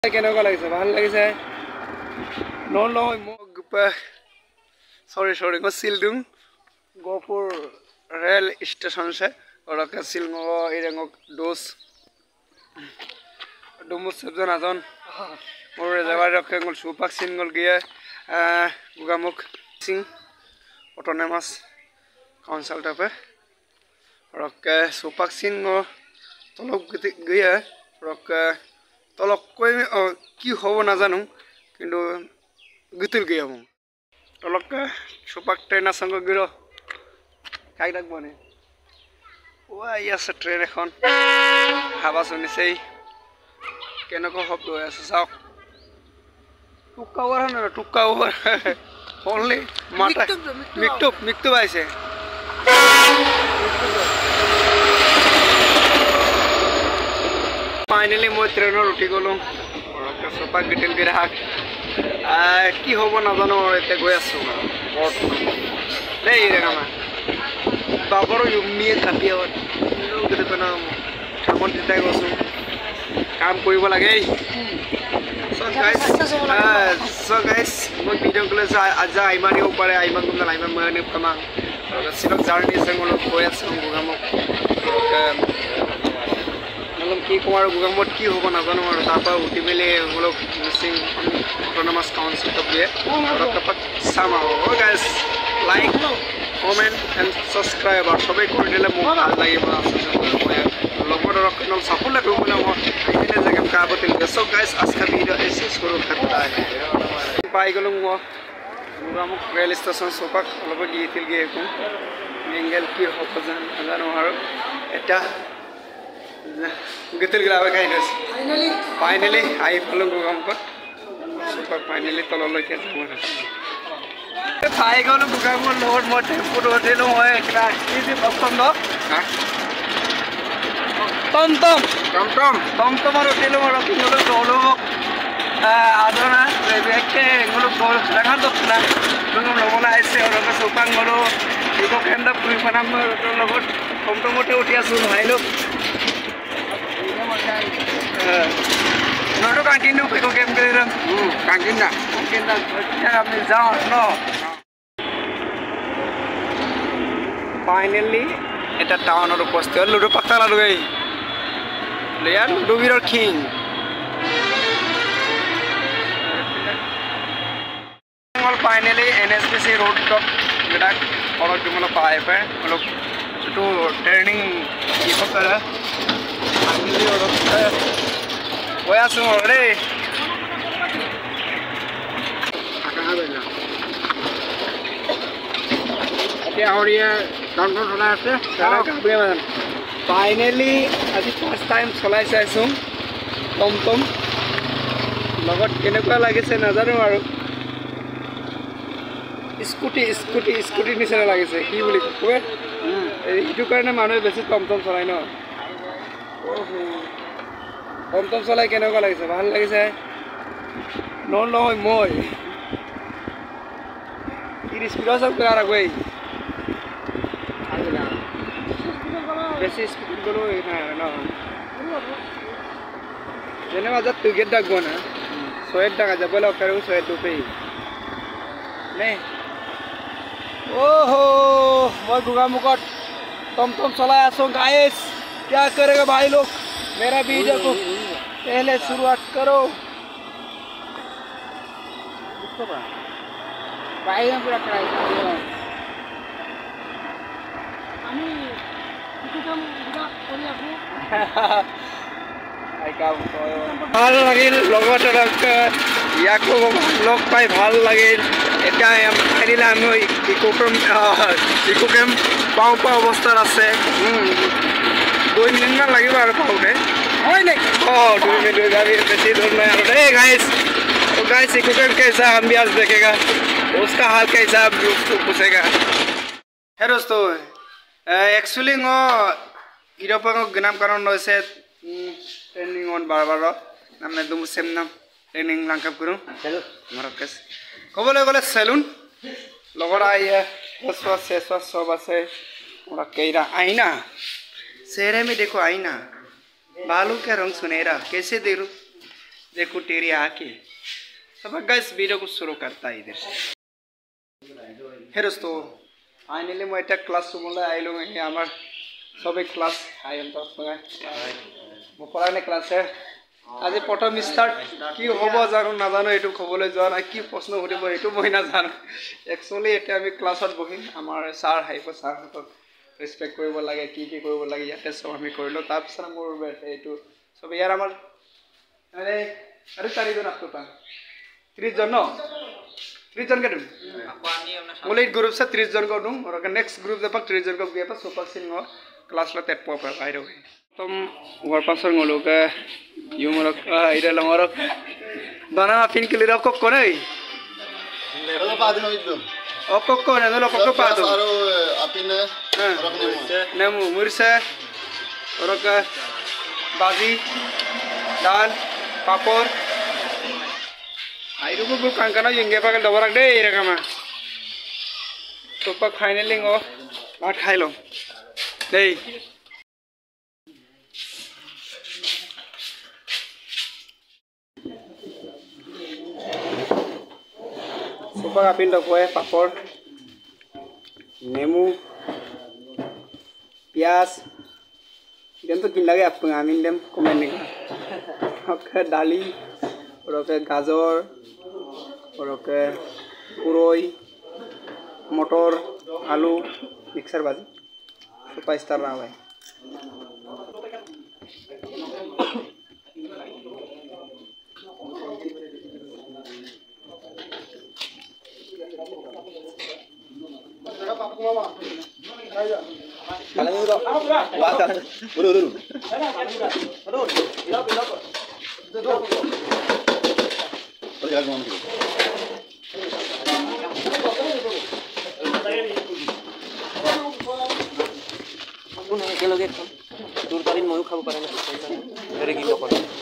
কেনেকুৱা লাগিছে ভাল লাগিছে নহয় মোক সৰি মই সিলডুং গহপুৰ ৰেল ষ্টেচন से और सिलंग इरेंग दोस डुमुस सबजन आजन और जवार रखेंगल सुपाक सिंगल गया गुगामुख सिंह ऑटोनोमस काउंसिल पे और सुपाक सिंह तलब गया और तलक कोई की हब नाजानु किन्तु गीतल गया हूँ तलक सुपाक ट्रेन संग गिरो काई डाक बने ट्रेन एन हावा शुनिसे केनेको शब्द हो चाওক टुक्का ओवर है ना टुक्का ओवर ओनली माता मिक्टुब आइसे फाइनली मैं ट्रेनर उठी गलो सुपाक गिटिल गिराक कि हम नाजानो इतना गई आसो बाबर मिए कापिया कामत जिताई गो काम কৰিব লাগে so guys মই ভিডিও কলে आज आइमानिও पारे आइमान गुमना आइमान माने कमा सिलक जार्नी संग लोग गय आसो गुगामक मतलब की कुमार गुगामत की होबो नाजानो और तापा उठी मेले लोग मिसिंग ऑटोनोमस काउंसिल तब दिए और तपक सामा ओ guys like comment and subscribe और सबै কৰি দিলে মোক ভাল লাগিব লগৰ ৰকনল সফল লাগিব না মই আইনে জায়গা কাবতিল সো গাইস আজকে ভিডিও এসে শুরু করতে আছে পাই গলম গুগামুখ রেল স্টেশন সুপাক অলপ গিয়েছিল গিয়ে কোন মেঙ্গেল কি হব জানো আর এটা গিয়েছিল গ্রাবে কাইনস ফাইনালি আই ফলো গুগামুখ সুপাক ফাইনালি তললৈকে যাম পাই গলো গুগামুখ লোড মই টেম্পো উঠিলো মই একটা ইজি অপশন দ टम और उठिलो और किलो दौड़ो आदना बेके गुलो गोल रंगा दखना गुलो लगला आइसे और सुपां गलो इको केंदा पुरी फनाम लगत टम उठे उठी आसु भाइलो नटो कंटिन्यू इको गेम करे कंटिन्यू আপনি যাও ন फाइनली এটা টাউনৰ উপস্থিত লুডো পাতা লাগৈ यार लुडोवीर किंग फाइनली एनएसपीसी रोड टॉप गडाक और तुमला पाए पे लोग तो ट्रेनिंग ये पकड़ फाइनली और होया सु रे कहां बेला क्या हो रही है डाउनलोड होना है सारा काबे में फाइनली आज फर्स्ट टाइम चलाई चाइसो टमटम लगत केनेकुवा लागिसे नाजानो आरो स्कूटी निसेना लागिसे की बोली कबे इटु कारणे मानुहे बेसी टमटम चलाय न टमटम चलाय केनेकुवा लागिसे ভাল लागिसे নহয় মই ই स्पीड सब करा गई बेसी स्पीड गलो ना जेने बाजार टिकेट डाकबो ना 100 টাকা যাব লকারে 100 দুপে ने ओहो मैं गुगामुखट टमटम चलाए आसो गाइस क्या करेगा भाई लोग मेरा वीडियो को पहले शुरुआत करो भाई हम पूरा कराई ভাল লাগিল লগত ইয়াকো লগ পাই ভাল লাগিল এটা ফাইনালি আমি ইকো কেম্প পাও অৱস্থাত আছে 2 মিনিট মান লাগিব আৰু পাওঁতে হয় নাই 2 मिनट যাবি বেছি দূৰ নাই আৰু এই গাইস तो गाइस इको केम्प कैसा हम भी आज देखेगा उसका हाल कैसा आप उसको पूछेगा है दोस्तों एक्चुअली इरोपा नाम कारण रही ट्रेनिंग बार नाम तुम सेम नाम ट्रेनिंग लांकाप करूँ कबले गले सेलुन लगत फेस वाश सब आसे केरा आईना चेहरे में देखो आईना बालों का रंग सुनहरा कैसे देखो देखो तेरी आके सब गाइस वीडियो को शुरू करता है इधर से हे दोस्तों फाइनली मैं एक क्लास रूम में आई लोग हैं हमार सब एक क्लास आई हम तो मैं पढ़ाने क्लास है आज प्रथम स्टार्ट কি হ'ব জানো নাজানো এটো খবলৈ যোৱা নাই কি প্ৰশ্ন সুধিব এটো মই নাজানো একচুয়ালি এটা আমি ক্লাছত বহিম আমাৰ স্যাৰ হাইব স্যাৰহঁতক ৰেসপেক্ট কৰিব লাগে কি কৰিব লাগে ইয়াতে সব আমি কৰিলো তাৰ পিছত মোৰ এটো সব ইয়াৰ আমাৰ আরে আরে চাৰিজন আছো তা 30 জন ন 30 জন কে দিম मोले ग्रुप से 30 जन को दूं और अगर नेक्स्ट ग्रुप जब 30 जन को गया तो सुपर सिंग क्लास ला टेट पॉप बाय द वे तुम वर पासर ngolo के यु मरक इरे लमरक दाना फिन के लिए को कोने Kalau Pak Adino itu. को ने लो को पा दो Baru apine orang nemu. नेमु मिर्चा और का बाजी दाल पापड़ आई रुको कांकना यंगे पागल दबरक दे रकमा तो पक फाइनली ngो भात खाइ लो दे सुपर आपिन दकोए पापड़ नेमू प्याज इदम तो किन लगे आप आमिन देम कमेंट निका ओके दाली और ओके गाजर और ओके पुरोई मटर आलू मिक्सर भाजी सुपर स्टार रहा है Kalau itu, wah kan, dulu. Pergi ngomong gitu. Aku nanya ke lagi kan, turun kalian mau kamu pada nasi, dari gitu kan.